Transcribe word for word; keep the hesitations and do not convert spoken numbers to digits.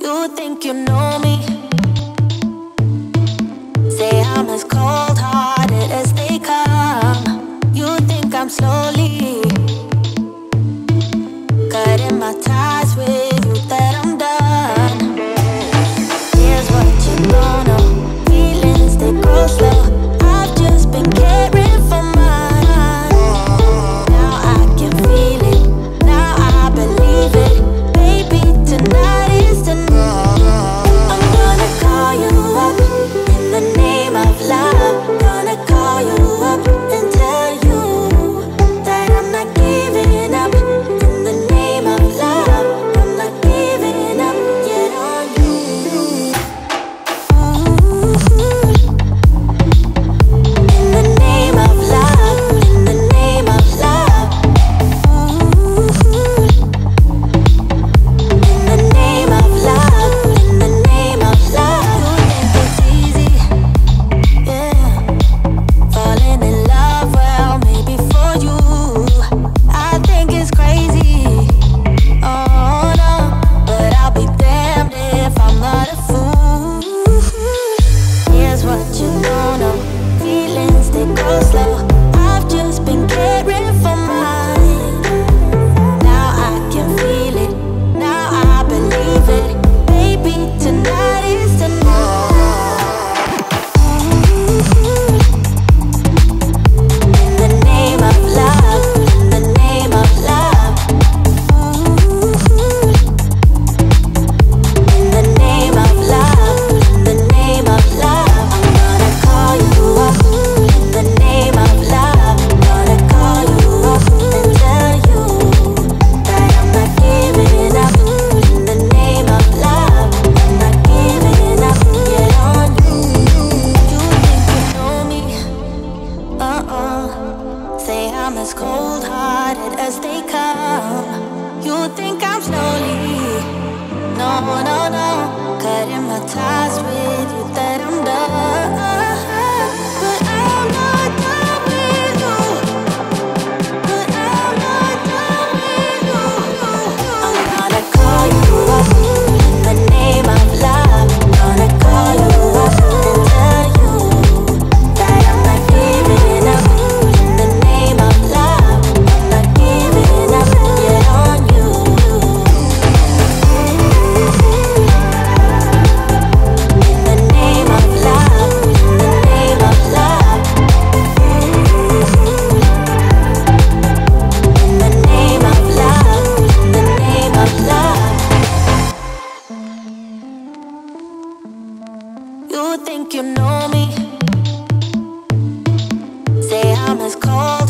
You think you know me? Say I'm as cold-hearted as they come. You think I'm slowly cutting my ties with you, that I'm done. Here's what you don't know. Feelings, they grow slow. I've just been caring for mine. Now I can feel it. Now I believe it. Baby, tonight is the night. I'm gonna call you up in the name of love. Gonna call you up and tell you that I'm not giving up. In the name of love, I'm not giving up yet on you. Ooh. In the name of love, in the name of love. Ooh. In the name of love, in the name of love. You think it's easy, yeah, falling in love, well, maybe for you. I think it's crazy, oh no, but I'll be damned if I'm not a fool. Here's what you don't know. Feelings, they go slow. I've just been caring for mine. Now I can feel it. Now I believe it. Baby, tonight is the night. Ooh. In the name of love, in the name of love. Ooh. In the name of love, in the name of love. I'm gonna call you up in the name of love. Gonna call you up and tell you that I'm not giving up. In the name of love, I'm not giving up yet on you. You think you know me? Uh-uh. Say I'm as cold-hearted as they come. You think I'm slowly, no, no, no, cutting my ties with you, that I'm done. But I'm not done with you. But I'm not done with you. I'm gonna call you up in the name of love. Gonna call you up and tell you that I'm not giving up. In the name of love, I'm not giving up yet on you. In the name of love, in the name of love. In the name of love, in the name of love. You think you know me? Say I'm as cold